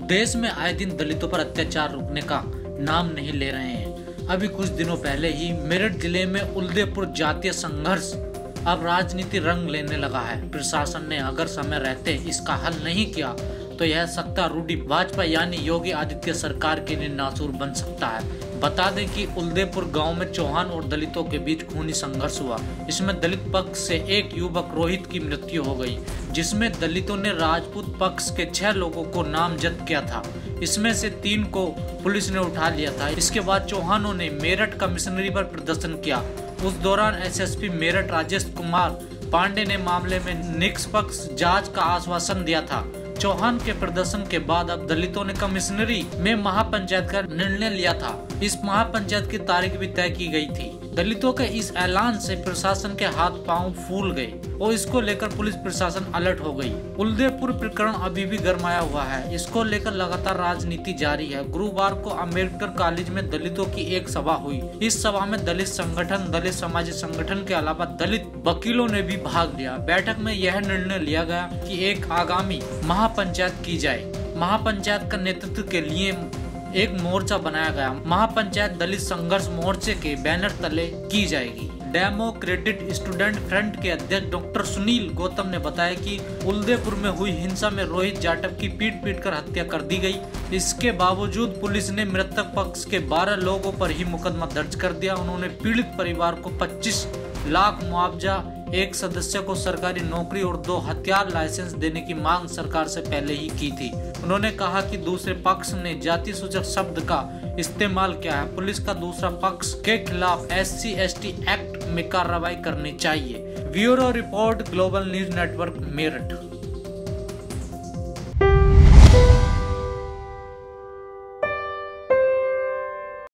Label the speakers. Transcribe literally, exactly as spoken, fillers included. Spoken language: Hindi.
Speaker 1: देश में आए दिन दलितों पर अत्याचार रुकने का नाम नहीं ले रहे हैं। अभी कुछ दिनों पहले ही मेरठ जिले में उदयपुर जातीय संघर्ष अब राजनीति रंग लेने लगा है। प्रशासन ने अगर समय रहते इसका हल नहीं किया तो यह सत्तारूढ़ भाजपा यानी योगी आदित्य सरकार के लिए नासूर बन सकता है। बता दें कि उदयपुर गांव में चौहान और दलितों के बीच खूनी संघर्ष हुआ। इसमें दलित पक्ष से एक युवक रोहित की मृत्यु हो गई, जिसमें दलितों ने राजपूत पक्ष के छह लोगों को नामजद किया था। इसमें से तीन को पुलिस ने उठा लिया था। इसके बाद चौहानों ने मेरठ कमिश्नरी पर प्रदर्शन किया। उस दौरान एसएसपी मेरठ राजेश कुमार पांडे ने मामले में निष्पक्ष जांच का आश्वासन दिया था। चौहान के प्रदर्शन के बाद अब दलितों ने कमिश्नरी में महापंचायत का निर्णय लिया था। इस महापंचायत की तारीख भी तय की गई थी। दलितों के इस ऐलान से प्रशासन के हाथ पांव फूल गए और इसको लेकर पुलिस प्रशासन अलर्ट हो गई। उदयपुर प्रकरण अभी भी गरमाया हुआ है। इसको लेकर लगातार राजनीति जारी है। गुरुवार को अम्बेडकर कॉलेज में दलितों की एक सभा हुई। इस सभा में दलित संगठन, दलित समाजी संगठन के अलावा दलित वकीलों ने भी भाग लिया। बैठक में यह निर्णय लिया गया कि एक आगामी महापंचायत की जाए। महापंचायत का नेतृत्व के लिए एक मोर्चा बनाया गया। महापंचायत दलित संघर्ष मोर्चे के बैनर तले की जाएगी। डेमोक्रेटिक स्टूडेंट फ्रंट के अध्यक्ष डॉक्टर सुनील गौतम ने बताया कि उदयपुर में हुई हिंसा में रोहित जाटव की पीट पीट कर हत्या कर दी गई। इसके बावजूद पुलिस ने मृतक पक्ष के बारह लोगों पर ही मुकदमा दर्ज कर दिया। उन्होंने पीड़ित परिवार को पच्चीस लाख मुआवजा, एक सदस्य को सरकारी नौकरी और दो हथियार लाइसेंस देने की मांग सरकार से पहले ही की थी। उन्होंने कहा कि दूसरे पक्ष ने जाति सूचक शब्द का इस्तेमाल किया है। पुलिस का दूसरा पक्ष के खिलाफ S C S T act में कार्रवाई करनी चाहिए। Bureau report, global news network, Meerut.